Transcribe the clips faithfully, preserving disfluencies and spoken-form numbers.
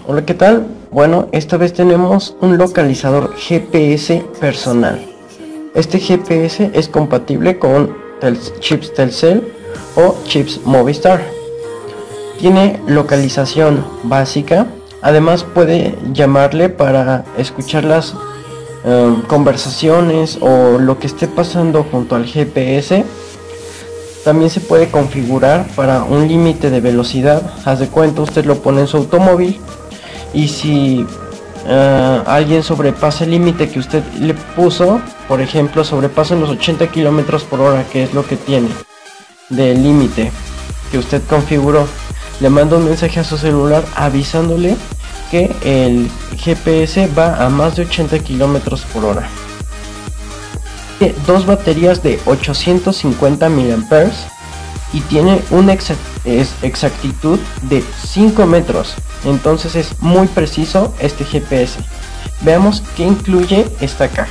Hola, ¿qué tal? Bueno, esta vez tenemos un localizador G P S personal. Este G P S es compatible con tel chips Telcel o chips Movistar. Tiene localización básica, además puede llamarle para escuchar las um, conversaciones o lo que esté pasando junto al G P S. También se puede configurar para un límite de velocidad. Haz de cuenta, usted lo pone en su automóvil y si uh, alguien sobrepasa el límite que usted le puso, por ejemplo, sobrepasan los ochenta kilómetros por hora, que es lo que tiene de límite que usted configuró, le manda un mensaje a su celular avisándole que el G P S va a más de ochenta kilómetros por hora. Tiene dos baterías de ochocientos cincuenta miliamperios hora y tiene una exactitud de cinco metros. Entonces es muy preciso este G P S. Veamos qué incluye esta caja.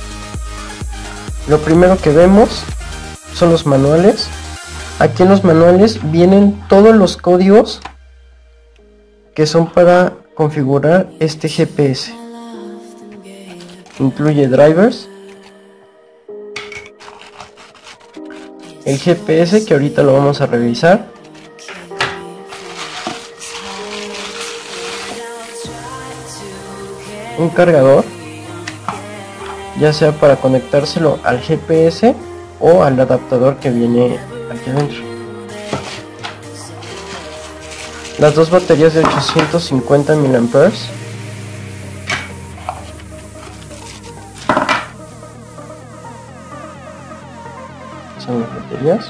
Lo primero que vemos son los manuales. Aquí en los manuales vienen todos los códigos que son para configurar este G P S. Incluye drivers, el G P S que ahorita lo vamos a revisar, un cargador, ya sea para conectárselo al G P S o al adaptador que viene aquí adentro, las dos baterías de ochocientos cincuenta miliamperios hora, son las baterías,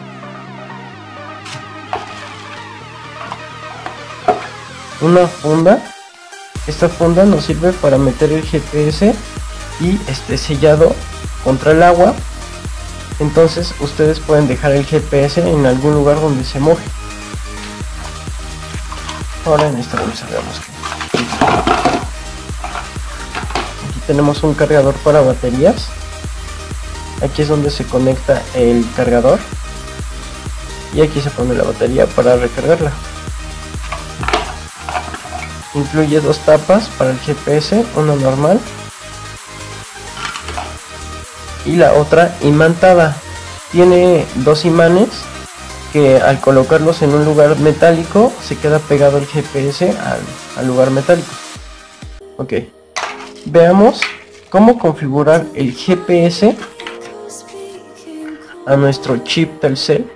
una funda. Esta funda nos sirve para meter el G P S y esté sellado contra el agua. Entonces ustedes pueden dejar el G P S en algún lugar donde se moje. Ahora en esta bolsa veamos que aquí tenemos un cargador para baterías. Aquí es donde se conecta el cargador y aquí se pone la batería para recargarla. Incluye dos tapas para el G P S, una normal y la otra imantada. Tiene dos imanes que al colocarlos en un lugar metálico se queda pegado el G P S al, al lugar metálico. Ok, veamos cómo configurar el G P S a nuestro chip Telcel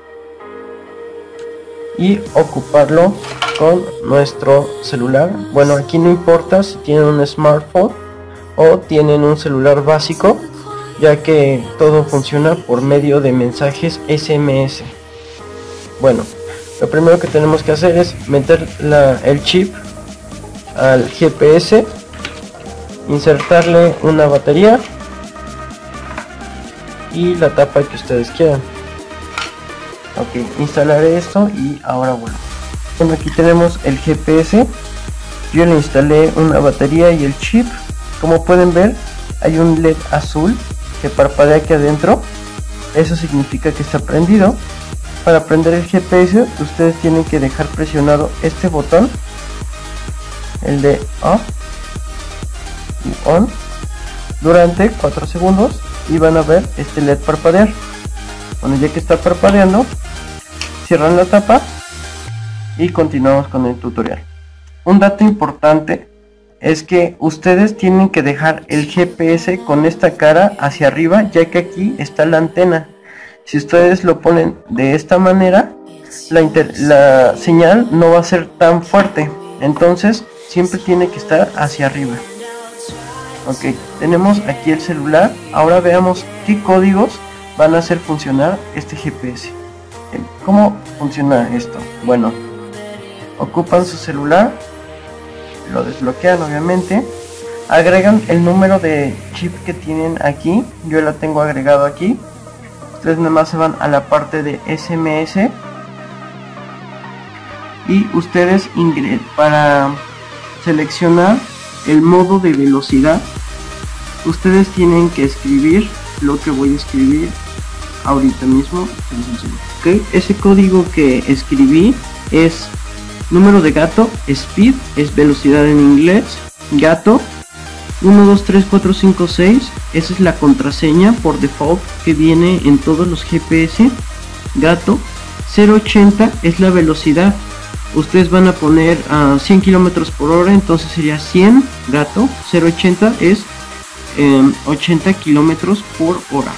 y ocuparlo con nuestro celular. Bueno, aquí no importa si tienen un smartphone o tienen un celular básico, ya que todo funciona por medio de mensajes S M S. Bueno, lo primero que tenemos que hacer es meter la, el chip al G P S, insertarle una batería y la tapa que ustedes quieran. Ok, instalaré esto y ahora vuelvo. Bueno, aquí tenemos el G P S. Yo le instalé una batería y el chip. Como pueden ver, hay un L E D azul que parpadea aquí adentro. Eso significa que está prendido. Para prender el G P S, ustedes tienen que dejar presionado este botón, el de off y on, durante cuatro segundos y van a ver este L E D parpadear. Bueno, ya que está parpadeando, cierran la tapa y continuamos con el tutorial. Un dato importante es que ustedes tienen que dejar el G P S con esta cara hacia arriba, ya que aquí está la antena. Si ustedes lo ponen de esta manera, la, inter la señal no va a ser tan fuerte, entonces siempre tiene que estar hacia arriba. Ok, tenemos aquí el celular. Ahora veamos qué códigos van a hacer funcionar este G P S. ¿Cómo funciona esto? Bueno, ocupan su celular, lo desbloquean obviamente, agregan el número de chip que tienen aquí. Yo la tengo agregado aquí. Ustedes nada más se van a la parte de S M S y ustedes ingresan para seleccionar el modo de velocidad. Ustedes tienen que escribir lo que voy a escribir ahorita mismo. Ok, ese código que escribí es número de gato, speed, es velocidad en inglés, gato, uno dos tres cuatro cinco seis, esa es la contraseña por default que viene en todos los G P S, gato, cero ochenta es la velocidad, ustedes van a poner a uh, cien kilómetros por hora, entonces sería cien, gato, cero ochenta es eh, ochenta kilómetros por hora,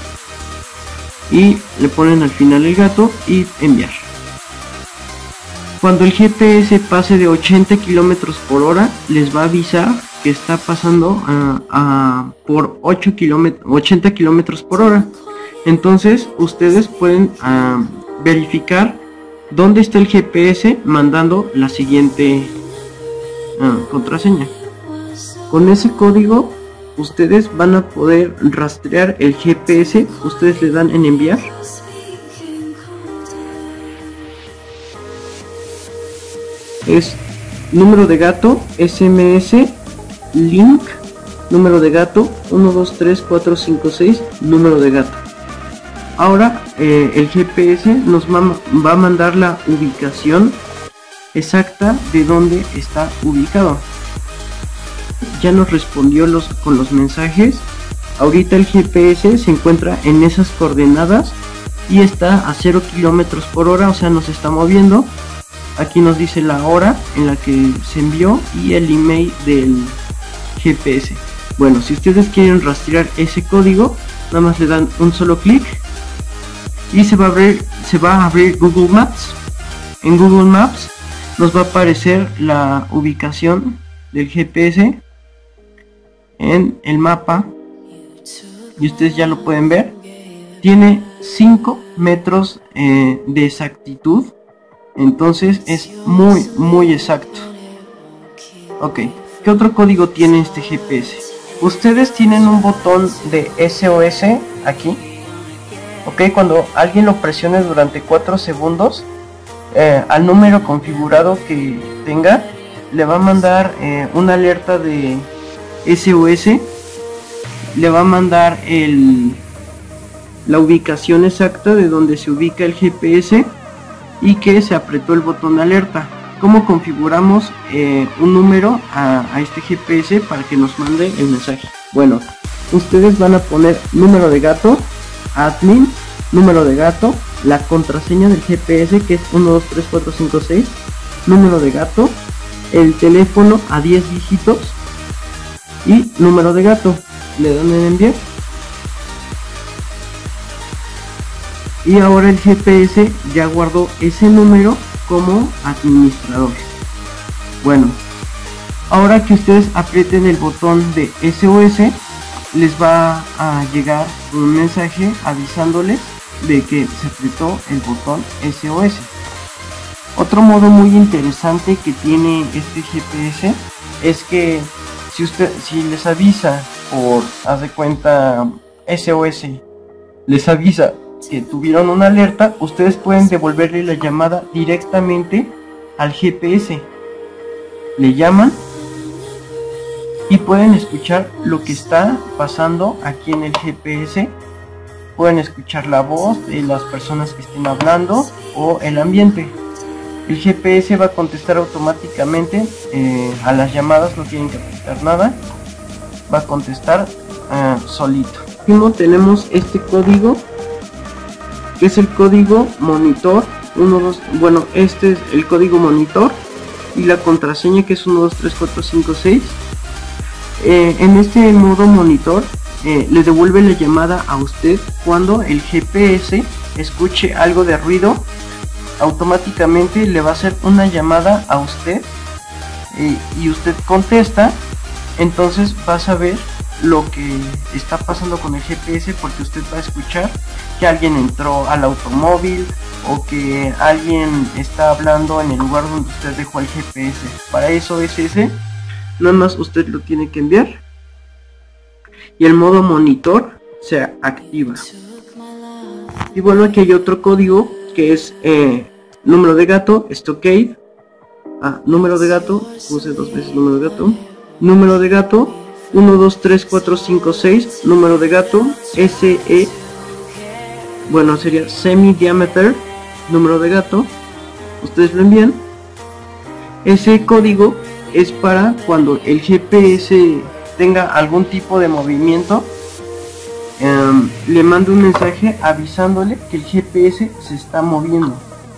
y le ponen al final el gato y enviar. Cuando el G P S pase de ochenta kilómetros por hora, les va a avisar que está pasando a, a por ocho kilómetros, ochenta kilómetros por hora. Entonces ustedes pueden uh, verificar dónde está el G P S mandando la siguiente uh, contraseña. Con ese código ustedes van a poder rastrear el G P S. Ustedes le dan en enviar. Es número de gato, S M S, link, número de gato, uno dos tres cuatro cinco seis, número de gato. Ahora eh, el G P S nos va, va a mandar la ubicación exacta de dónde está ubicado. Ya nos respondió los, con los mensajes. Ahorita el G P S se encuentra en esas coordenadas y está a cero kilómetros por hora, o sea, nos está moviendo. Aquí nos dice la hora en la que se envió y el email del G P S. Bueno, si ustedes quieren rastrear ese código, nada más le dan un solo clic y se va a abrir, se va a abrir Google Maps. En Google Maps nos va a aparecer la ubicación del G P S en el mapa y ustedes ya lo pueden ver. Tiene cinco metros eh, de exactitud. Entonces es muy muy exacto. Ok, ¿qué otro código tiene este G P S? Ustedes tienen un botón de S O S aquí. Ok, cuando alguien lo presione durante cuatro segundos, eh, al número configurado que tenga, le va a mandar eh, una alerta de S O S. Le va a mandar el, la ubicación exacta de donde se ubica el G P S y que se apretó el botón de alerta. ¿Cómo configuramos eh, un número a, a este G P S para que nos mande el mensaje? Bueno, ustedes van a poner número de gato, admin, número de gato, la contraseña del G P S que es uno dos tres cuatro cinco seis, número de gato, el teléfono a diez dígitos y número de gato. Le dan en enviar. Y ahora el G P S ya guardó ese número como administrador. Bueno, ahora que ustedes aprieten el botón de S O S, les va a llegar un mensaje avisándoles de que se apretó el botón S O S. Otro modo muy interesante que tiene este G P S es que si usted si les avisa por, haz de cuenta, S O S les avisa que tuvieron una alerta, ustedes pueden devolverle la llamada directamente al G P S. Le llaman y pueden escuchar lo que está pasando aquí en el G P S. Pueden escuchar la voz de las personas que estén hablando o el ambiente. El G P S va a contestar automáticamente eh, a las llamadas, no tienen que apretar nada, va a contestar eh, solito. Último tenemos este código, que es el código monitor uno dos, bueno, este es el código monitor y la contraseña que es uno dos tres cuatro cinco seis. Eh, en este modo monitor eh, le devuelve la llamada a usted cuando el G P S escuche algo de ruido. Automáticamente le va a hacer una llamada a usted eh, y usted contesta. Entonces va a saber lo que está pasando con el G P S, porque usted va a escuchar que alguien entró al automóvil o que alguien está hablando en el lugar donde usted dejó el G P S. Para eso es ese, nada más usted lo tiene que enviar y el modo monitor se activa. Y bueno, aquí hay otro código que es eh, número de gato, stockade, ah, número de gato, puse dos veces número de gato, número de gato, uno dos tres cuatro cinco seis, número de gato, S E, bueno sería semi diameter, número de gato, ustedes lo envían Ese código es para cuando el G P S tenga algún tipo de movimiento, eh, le manda un mensaje avisándole que el G P S se está moviendo.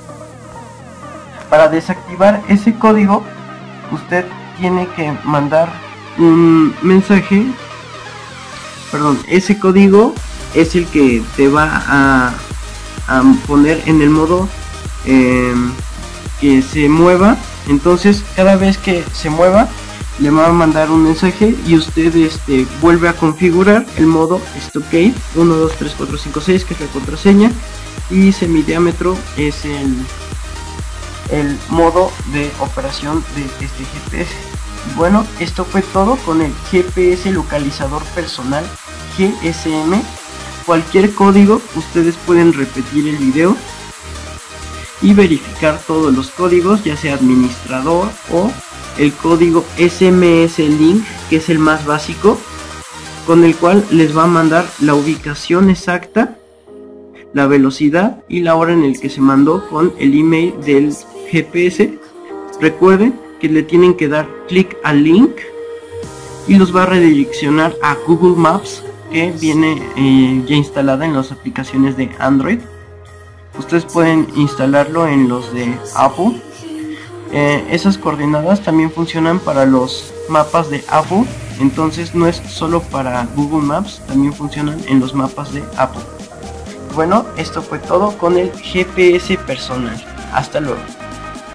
Para desactivar ese código, usted tiene que mandar un mensaje, perdón, ese código es el que te va a, a poner en el modo eh, que se mueva. Entonces cada vez que se mueva le va a mandar un mensaje y usted este, vuelve a configurar el modo Stockade uno dos tres cuatro cinco seis, que es la contraseña, y semidiámetro es el, el modo de operación de este G P S. Bueno, esto fue todo con el G P S localizador personal G S M. Cualquier código ustedes pueden repetir el video y verificar todos los códigos, ya sea administrador o el código S M S Link, que es el más básico, con el cual les va a mandar la ubicación exacta, la velocidad y la hora en el que se mandó con el email del G P S. Recuerden que le tienen que dar clic al link y los va a redireccionar a Google Maps, que viene eh, ya instalada en las aplicaciones de Android. Ustedes pueden instalarlo en los de Apple. Eh, esas coordenadas también funcionan para los mapas de Apple, entonces no es solo para Google Maps, también funcionan en los mapas de Apple. Bueno, esto fue todo con el G P S personal. Hasta luego.